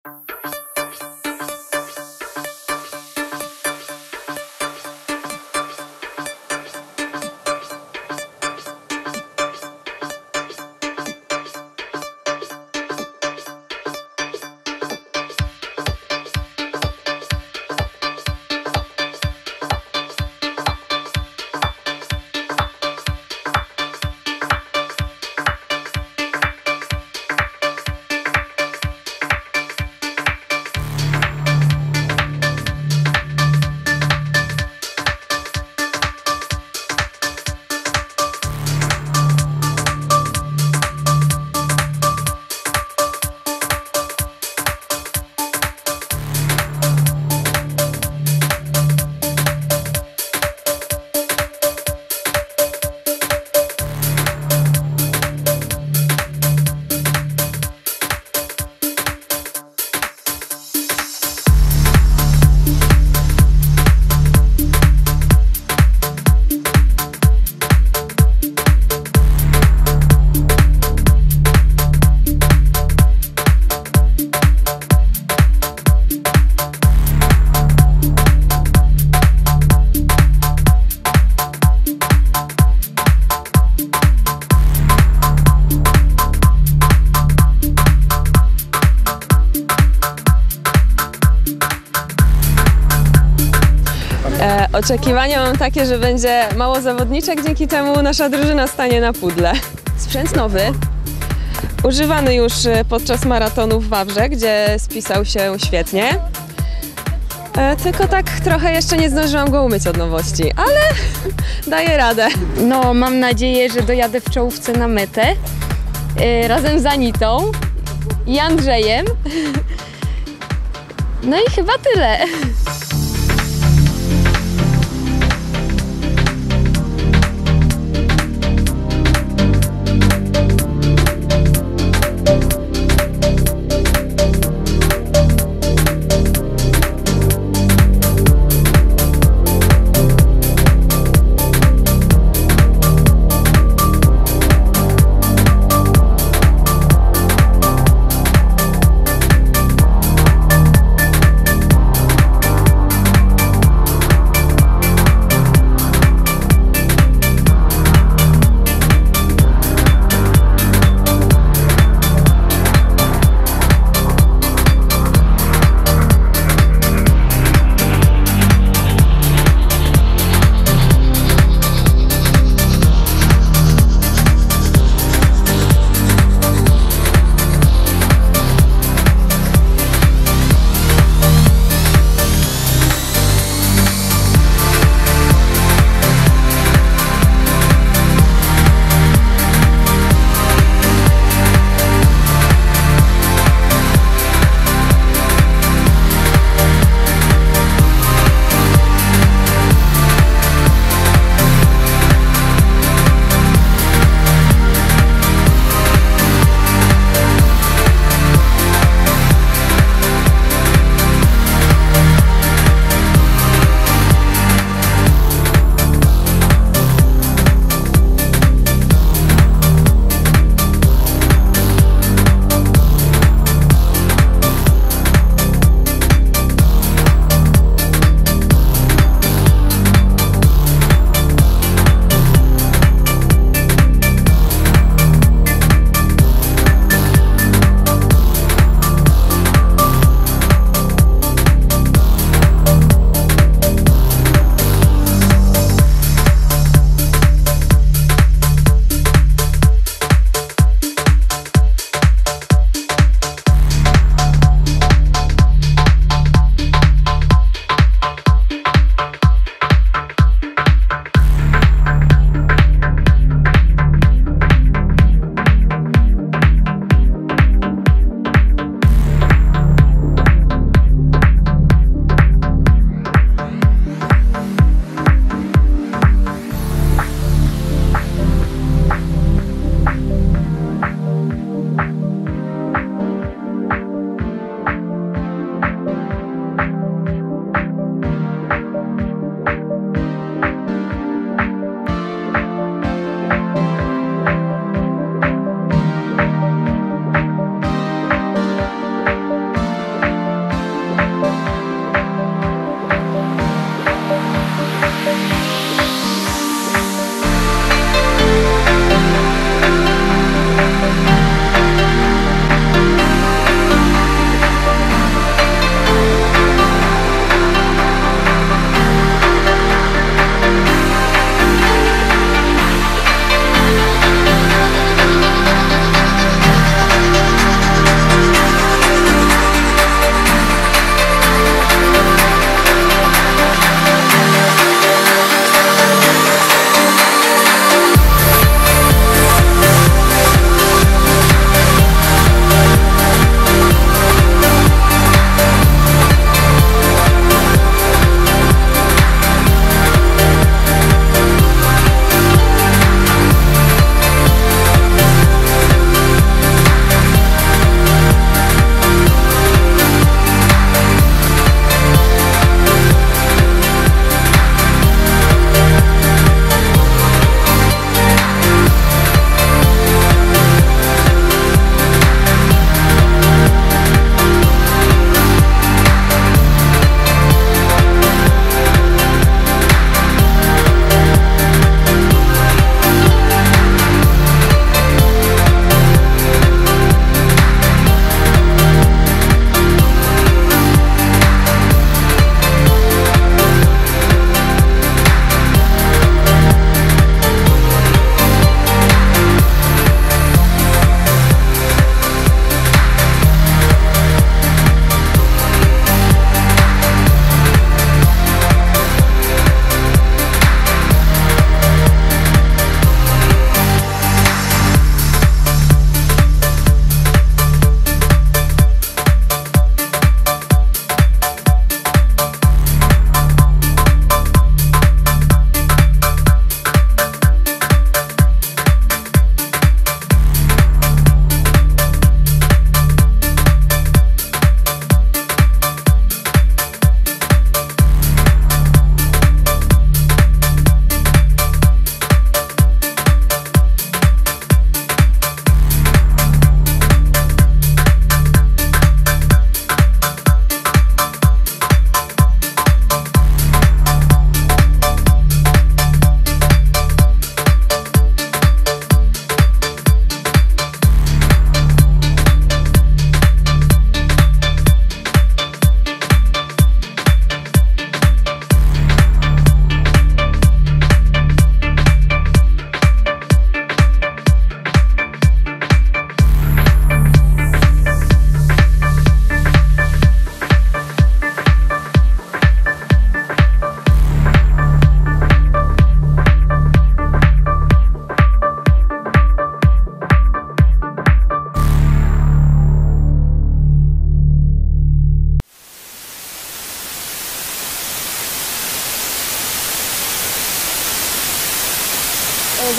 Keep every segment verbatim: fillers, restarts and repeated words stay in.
E, oczekiwania mam takie, że będzie mało zawodniczek, dzięki temu nasza drużyna stanie na pudle. Sprzęt nowy, używany już podczas maratonu w Wawrze, gdzie spisał się świetnie. E, tylko tak trochę jeszcze nie zdążyłam go umyć od nowości, ale daję radę. No, mam nadzieję, że dojadę w czołówce na metę e, razem z Anitą i Andrzejem. No i chyba tyle.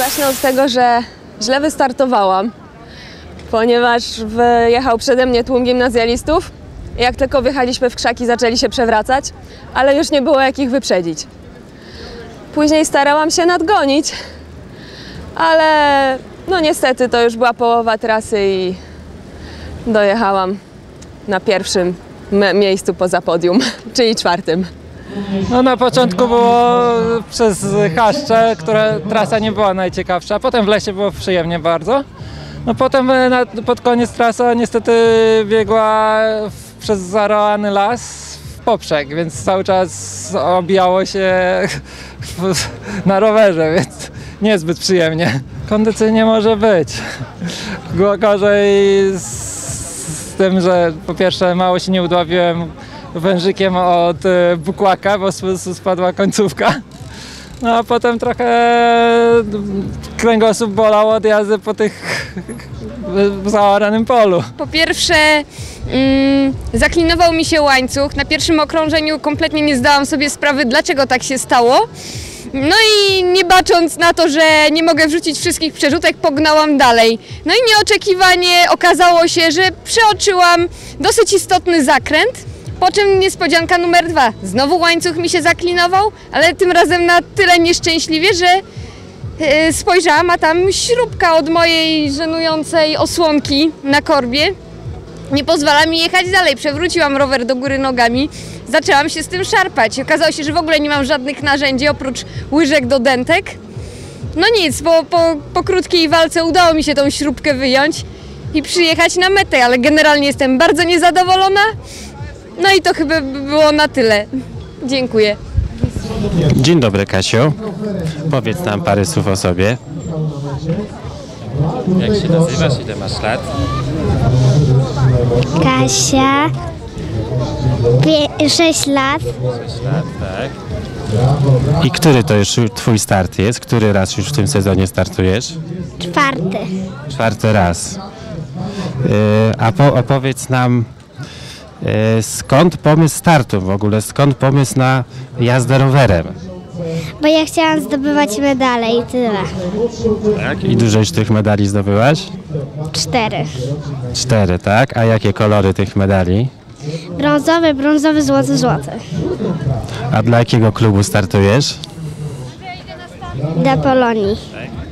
Zacznę od tego, że źle wystartowałam, ponieważ wyjechał przede mnie tłum gimnazjalistów. Jak tylko wjechaliśmy w krzaki, zaczęli się przewracać, ale już nie było jak ich wyprzedzić. Później starałam się nadgonić, ale no niestety to już była połowa trasy i dojechałam na pierwszym miejscu poza podium, czyli czwartym. No na początku było przez chaszcze, które trasa nie była najciekawsza, potem w lesie było przyjemnie bardzo. No potem na, pod koniec trasa niestety biegła w, przez zaroany las w poprzek, więc cały czas obijało się na rowerze, więc niezbyt przyjemnie. Kondycyjnie może być. Było gorzej z, z tym, że po pierwsze mało się nie udławiłem wężykiem od bukłaka, bo spadła końcówka. No a potem trochę kręgosłup bolał od jazdy po tych zaoranym polu. Po pierwsze mm, zaklinował mi się łańcuch. Na pierwszym okrążeniu kompletnie nie zdałam sobie sprawy, dlaczego tak się stało. No i nie bacząc na to, że nie mogę wrzucić wszystkich przerzutek, pognałam dalej. No i nieoczekiwanie okazało się, że przeoczyłam dosyć istotny zakręt. Po czym niespodzianka numer dwa. Znowu łańcuch mi się zaklinował, ale tym razem na tyle nieszczęśliwie, że yy, spojrzałam, a tam śrubka od mojej żenującej osłonki na korbie nie pozwala mi jechać dalej. Przewróciłam rower do góry nogami, zaczęłam się z tym szarpać. Okazało się, że w ogóle nie mam żadnych narzędzi oprócz łyżek do dentek. No nic, po, po, po krótkiej walce udało mi się tą śrubkę wyjąć i przyjechać na metę, ale generalnie jestem bardzo niezadowolona. No i to chyba by było na tyle. Dziękuję. Dzień dobry, Kasiu. Powiedz nam parę słów o sobie. Jak się nazywasz? Ile masz lat? Kasia, Pie- sześć lat, sześć lat, tak. I który to już twój start jest? Który raz już w tym sezonie startujesz? czwarty. Czwarty raz. Yy, a po, opowiedz nam, yy, skąd pomysł startu w ogóle? Skąd pomysł na jazdę rowerem? Bo ja chciałam zdobywać medale i tyle. Tak. I dużo już tych medali zdobyłaś? Cztery. Cztery, tak? A jakie kolory tych medali? Brązowy, brązowy, złoty, złoty. A dla jakiego klubu startujesz? Dla Polonii. Tak.